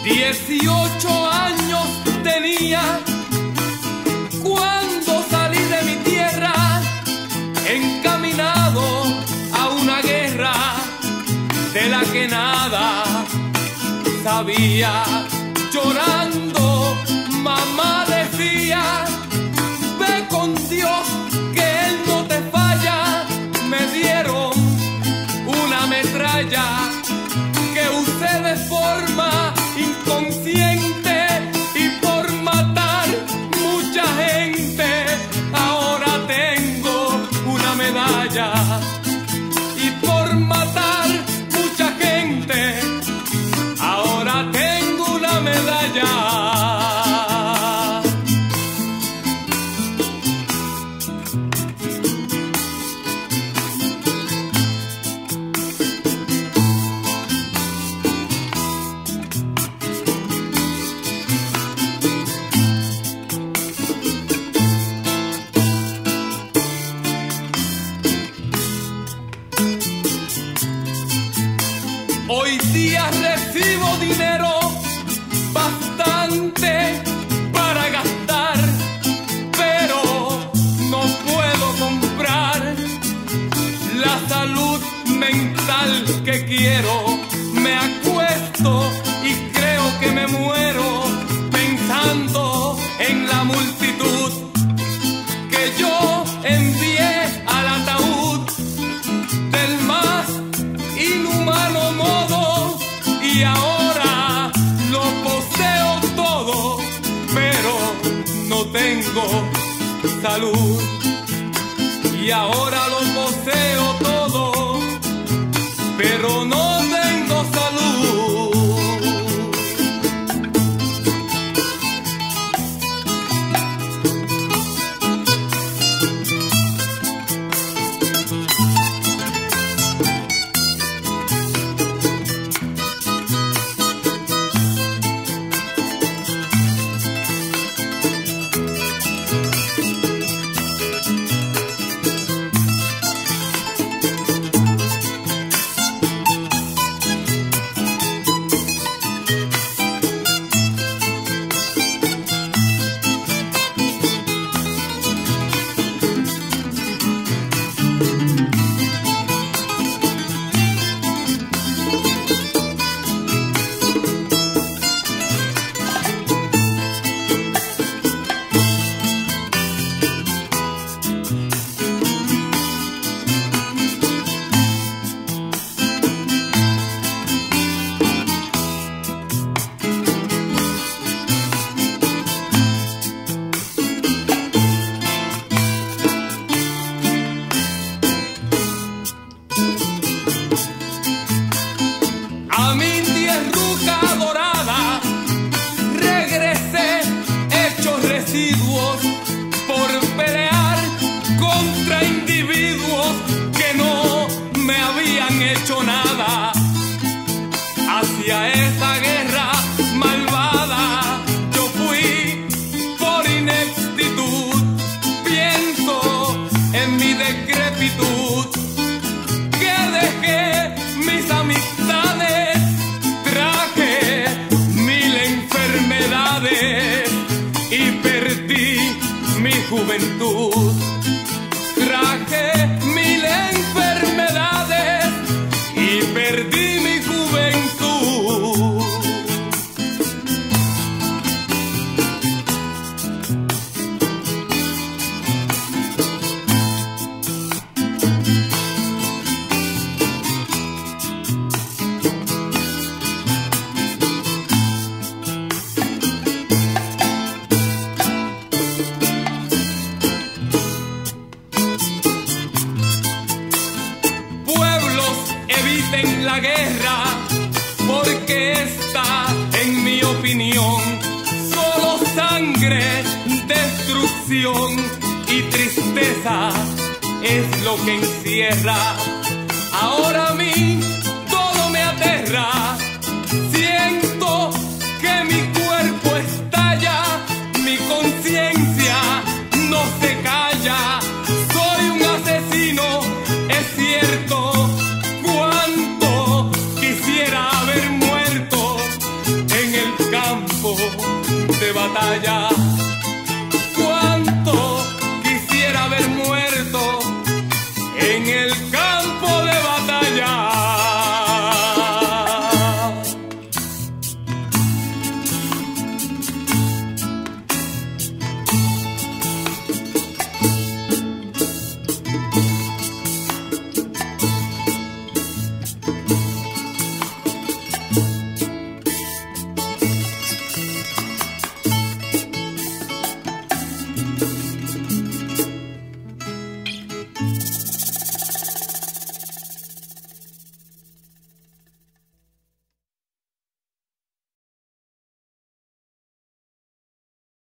18 años tenía cuando salí de mi tierra, encaminado a una guerra de la que nada sabía. Llorando, mamá decía: ve con Dios que Él no te falla. Me dieron una metralla que usé de forma inconsciente y por matar mucha gente ahora tengo una medalla. Y por matar mucha gente ahora tengo una medalla. Hoy día recibo dinero bastante para gastar, pero no puedo comprar la salud mental que quiero. Me acuesto y creo que me muero pensando en la multitud que yo envié al ataúd del más inhumano modo, y ahora lo poseo todo, pero no tengo salud. Y ahora lo poseo todo, pero no tengo salud. A mi tierruca dorada regresé hecho residuos por pelear contra individuos que no me habían hecho nada. Hacia esa guerra malvada yo fui por ineptitud. Pienso en mi decrepitud, que dejé mis amistades, traje 1000 enfermedades y perdí mi juventud. Traje 1000 enfermedades y perdí mi juventud. Eviten la guerra, porque esta, en mi opinión, solo sangre, destrucción y tristeza es lo que encierra. Ahora a mí todo me aterra, siento que mi cuerpo estalla, mi conciencia no se calla. Soy un asesino, es cierto. Quisiera haber muerto en el batalla